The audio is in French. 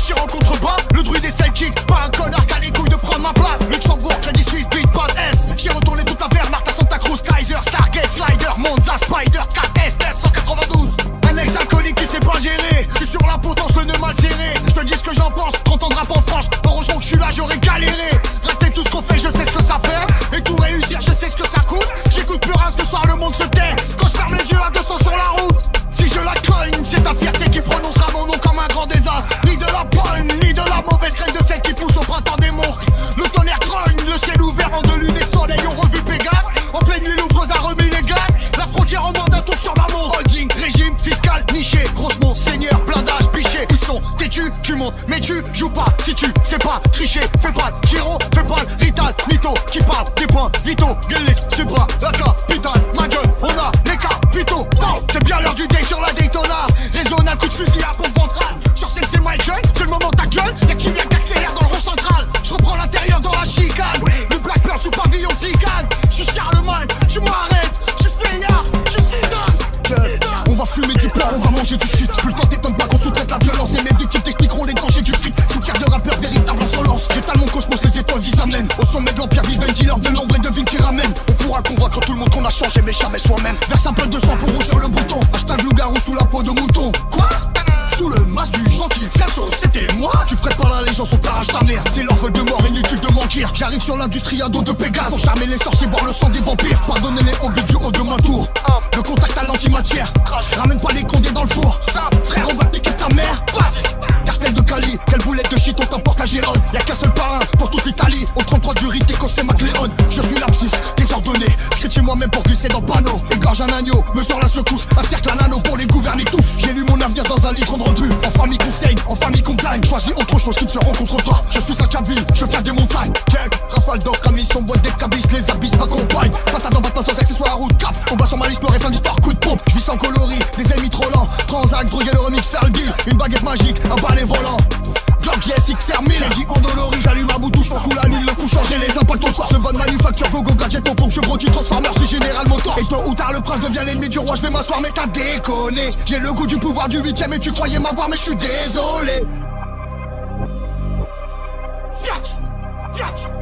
tire en contrebas. Le druide est Celtic, pas un connard qui a les couilles de prendre ma place. Luxembourg, Crédit Suisse, Beat, pas S. J'ai retourné toute la Wehrmacht à Santa Cruz, Kaiser, Stargate, Slider, Monza, Spider, 4S, 992. Un ex-alcoolique qui sait pas gérer. Je suis sur la potence, le nœud mal serré. Je te dis ce que j'en pense, 30 ans de rap en France. Heureusement que je suis là, j'aurais galéré. Rater tout ce qu'on fait, je sais ce que ça fait. Et tout réussir, je sais ce que ça coûte. J'écoute plus rien, ce soir le monde se tait. Quand je ferme les yeux à 200 sur la route. Si je la cogne, c'est ta fierté qui prononcera mon nom comme un grand désastre. Ni de la bonne, ni de la mauvaise graine de celle qui pousse au printemps des monstres. Le tonnerre grogne, le ciel ouvert en 2 lunes et soleil ont revu Pégase. En pleine nuit, l'ouvreuse a remis les gaz. La frontière en mode un tour sur ma montre. Holding, régime, fiscal, niché. Grosse mon seigneur, blindage, biché. Ils sont têtus, tu montes, mais tu joues pas. Si tu sais pas tricher, fais pas de Giro, fais pas le Rital, mytho qui parle des points vitaux. Gueulec, c'est pas la capitale. Ma gueule, on a les capitaux. C'est bien l'heure du day sur la Daytona. Raisonnable, coup de fusil à pompe ventrale. Sur celle c'est Michael, c'est le moment de ta gueule. Y'a qui vient qu'accélère dans le rond central. Je reprends l'intérieur dans la chicane. Le Black Pearl sous pavillon de Zigane. Je suis Charlemagne, je m'arrête. Je suis Seigneur, je suis Zidane. On va fumer du porc, on va manger du shit. Plus le temps t'étonne pas qu'on sous-traite la violence. Et mes victimes t'expliqueront les dangers du fric. Cimetière de rappeurs, véritable insolence. J'étale mon cosmos, les étoiles disent amen. Au sommet de l'empire vive un dealer de l'ombre et devine qui ramène. On pourra convaincre tout le monde qu'on a changé, mais jamais soi-même. Verse un peu de sang pour rougir le bouton. Hashtag loup-garou sous la peau de mouton. Quoi? Sous le masque du gentil Fianso, c'était moi. Tu prêtes pas l'allégeance, on t'arrache ta mère. C'est leur vol de mort, inutile de mentir. J'arrive sur l'industrie à dos de Pégase pour charmer les sorciers, boire le sang des vampires. Pardonnez les hobbits du haut de ma tour. Le contact à l'antimatière. Ramène pas les condés dans le four. Frère, on va piquer ta mère. Cartel de Cali, quelle boulette de shit, on t'emporte la Gérone. Y'a qu'un seul parrain pour toute l'Italie. Au 33 du Riteco, c'est MacLeod. Je suis l'abscisse, désordonné. Scritché moi-même pour glisser dans le panneau. Égorge un agneau, mesure la secousse. Un cercle un anneau pour les gouverner tous. J'ai lu mon avenir dans un litre de rebut. En famille conseil, en famille compagne. Choisis autre chose qui ne se rencontre pas. Je suis un cabine, je viens des montagnes. Check, rafale d'encre, amis, son boîte des cabisses. Les abysses m'accompagnent. Patate en battant sans accessoires à route cap. Combat sur ma liste, et fin d'histoire, coup de pompe. Je vis sans coloris, des ennemis trop lents. Transac, droguer le remix, faire le deal. Une baguette magique, un balai volant. Glock GS XR1000. J'ai dit endolori, j'allume ma boutou, j'pense sous la lune. Le coup changer les impacts au corps. De bonne manufacture, go gadget, au pompe, chevrolet, transformer, c'est Général Motors. Et tôt ou tard, le prince devient l'ennemi du roi. Je vais m'asseoir, mais t'as déconné. J'ai le goût du pouvoir du 8ème et tu croyais m'avoir, mais je suis désolé. Fiat, fiat.